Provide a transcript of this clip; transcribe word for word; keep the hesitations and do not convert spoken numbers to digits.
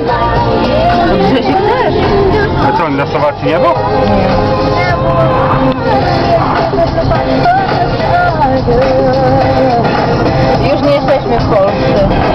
Grzesiek też. A co, oni na Słowacji nie był? Już nie jesteśmy w Polsce.